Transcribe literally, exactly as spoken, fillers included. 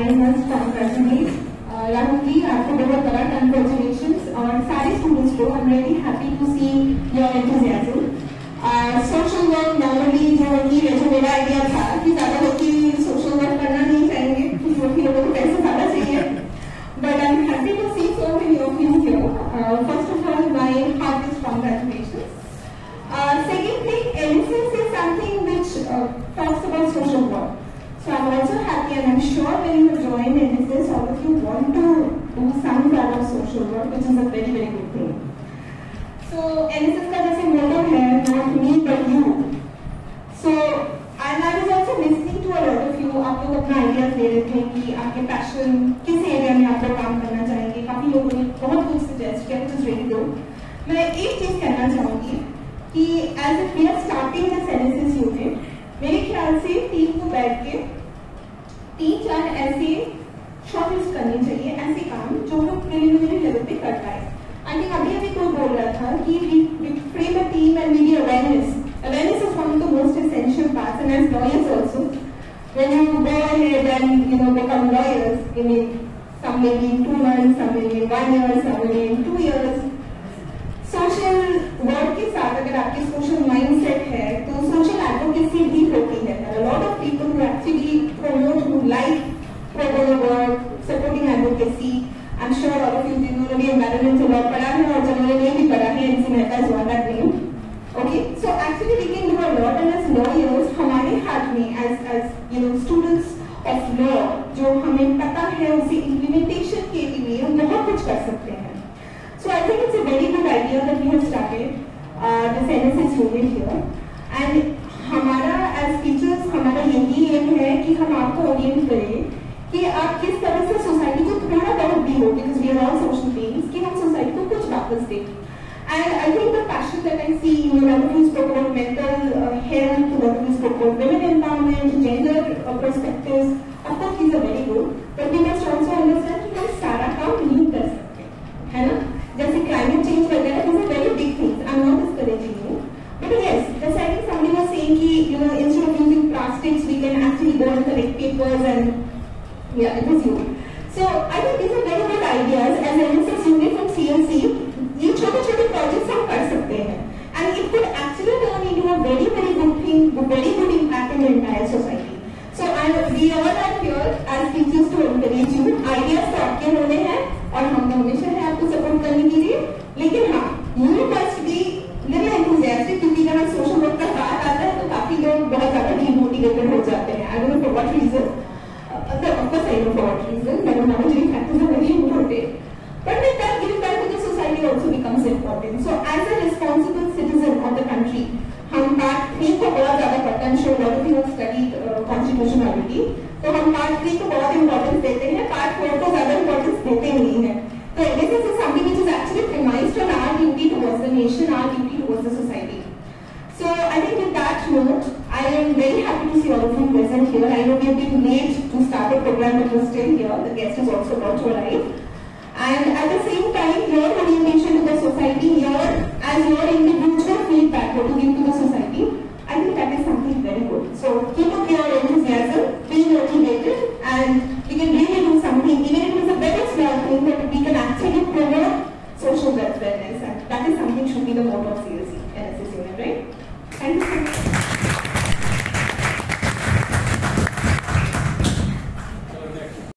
आई must congratulate Rahul ji, आपको बहुत बड़ा congratulations और सारे स्टूडेंट्स को। I'm really happy to see your enthusiasm. Social work normally जो कि जो मेरा आइडिया था कि ज्यादा लोग की सोशल वर्क करना नहीं चाहेंगे क्योंकि लोगों को पैसे ज्यादा चाहिए, but I'm happy to see so many of you here. Uh, first of all, my heartiest congratulations. Uh, second thing, N S S is something which uh, talks about social work. So I'm also happy, and I'm sure when you join N S S, all of you want to do some kind of social work, which is a very very good thing. So N S S का जैसे motto है, not me but you. So and I was also listening to a lot of you. आप लोग अपना ideas दे रहे थे कि आपके passion किस area में आप लोग काम करना चाहेंगे. काफी लोगों ने बहुत कुछ suggest किया, which is really good. मैं एक चीज कहना चाहूँगी कि as if we are starting this N S S unit, मेरे ख्याल से टीम को बैठ के तीन चार ऐसे शॉर्टलिस्ट करनी चाहिए, ऐसे काम जो हम प्रिलिमिनरी लेवल पे कर पाए. आई थिंक अभी अभी कोई बोल रहा था कि we frame a team and we need awareness. Awareness is one of the most essential parts, and as lawyers also, when you go ahead and you know become lawyers, you mean some maybe in two months, some maybe in one year, some maybe in two years. Social work के साथ अगर आपकी social mindset है तो social advocacy भी होती है. a lot of people who actually promote, who like pro bono work, supporting advocacy. I'm sure all of you जिन्होंने भी environmental law पढ़ा है और जिन्होंने नहीं भी पढ़ा है, इनसे Mehta is one that name. Okay, so actually we can do a lot, and as lawyers हमारे हाथ में as as you know students of law जो हमें पता है उसे implementation के लिए हम बहुत कुछ कर सकते हैं. So I think it's a very good idea that we have started uh, this N S S unit here, and हमारा as teachers हमारा यही एम है कि हम आपको ओरिएंट करें कि आप किस तरह से सोसाइटी को थोड़ा बहुत भी हो, because we are all social beings, कि हम सोसाइटी को कुछ वापस दें. And I think the passion that I see, you know, one of you spoke about mental uh, health, one of you spoke about women empowerment, gender uh, perspectives. Of course, these are very good, but we must also understand कि हम सारा काम नहीं कर सकते, है ना? जैसे climate change वगैरह, these are very big things. I'm not discouraging you, but yes, just I think somebody was saying कि you know instead of using plastics, we can actually go and collect papers, and yeah, it was you. So I think these are very good ideas. As N S S unit from C L C, ये छोटे-छोटे projects हम कर सकते हैं, and it could actually turn into a very very good thing, a very good impact in the entire society. So I, we all are here as teachers to encourage you. Ideas तो आपके होने हैं और हम हमेशा है आपको support करने के लिए, लेकिन हाँ, you must be little enthusiastic, क्योंकि जहाँ सोशल वर्क का बात आता है तो काफी लोग बहुत ज्यादा डिमोटिवेटेड हो जाते हैं. I don't know for what reason. Uh, of course I know for what reason. But managing factors are very important. But with that, giving back to the society also becomes important. So as a responsible citizen of the country, हम part three को बहुत ज्यादा पढ़ते हैं. sure lot of you have studied constitution already, तो हम part three को बहुत इंपॉर्टेंस देते हैं, पार्ट फोर को ज्यादा इंपॉर्टेंस देते नहीं है. तो N S S is something which is actually premised on our duty towards the nation, our duty towards the society. So I think with that note, I am very happy to see all of you present here. I know we have been late to start the program, but we're still here. The guest is also about to arrive. And at the same time, your orientation to the society, your as your individual feedback what you give to the society, I think that is something very good. So keep up your enthusiasm, be motivated, and